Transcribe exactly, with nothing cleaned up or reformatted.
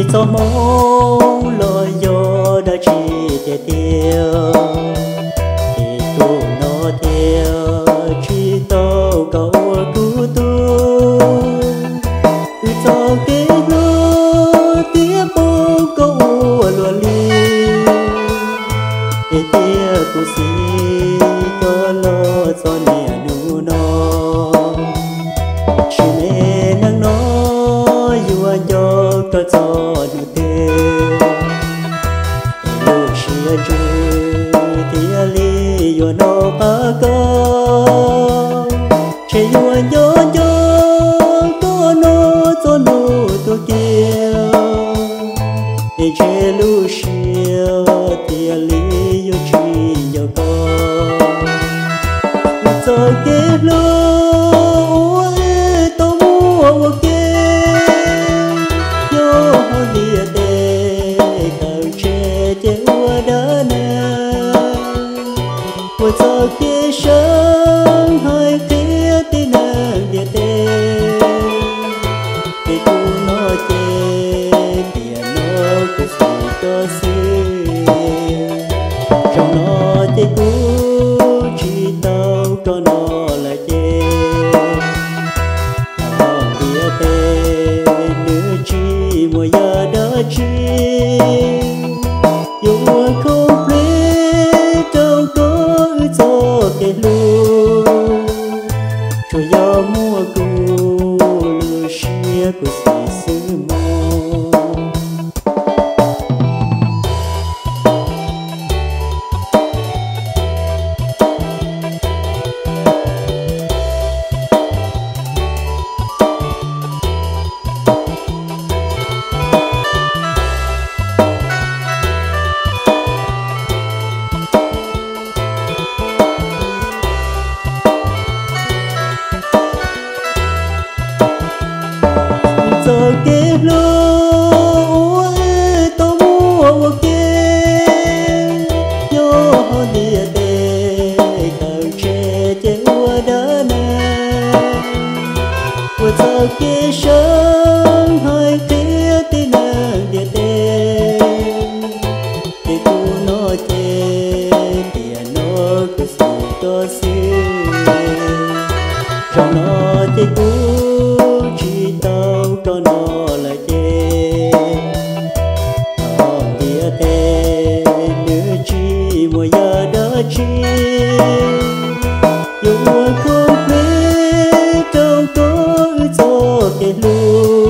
cho mong lời do đã chỉ để tiêu thì tu nó theo chỉ tao cầu cứu tu cứ cho cái lúa tiếp bố câu lúa li để tia tu si cho lo cho nhẹ nu nó chỉ mẹ nắng nó yêu cho cho cho nu tê lu chia chu tia li yêu nó ba câu chỉ yêu nhớ nhớ có nó cho nu tu kia để che lu chia tia li yêu chi yêu con cho cái lúa tôi mua kia yo dia te cầu che che ua đỡ nè của cho cái sáng hai kia tin nàng dia te để tu nó che dia nó cứ sự cho xí trong nó che cũ chỉ tao có nó là che hòn địa tê nữ chi mùa giờ đỡ chi dù không biết đâu có cho cái luôn cho gió mùa cũ lưu xia của sĩ sư mơ cho cái lúa tôi mua kia yo dia te cầu che che ua đỡ nè của cho cái sáng hai kia tin nàng dia te để tu nó che dia nó cứ sự to xí trong nó che cũ chỉ tao có nó là che hòn địa tê nữ chi mùa giờ đỡ chi dù không biết đâu có cho cái luôn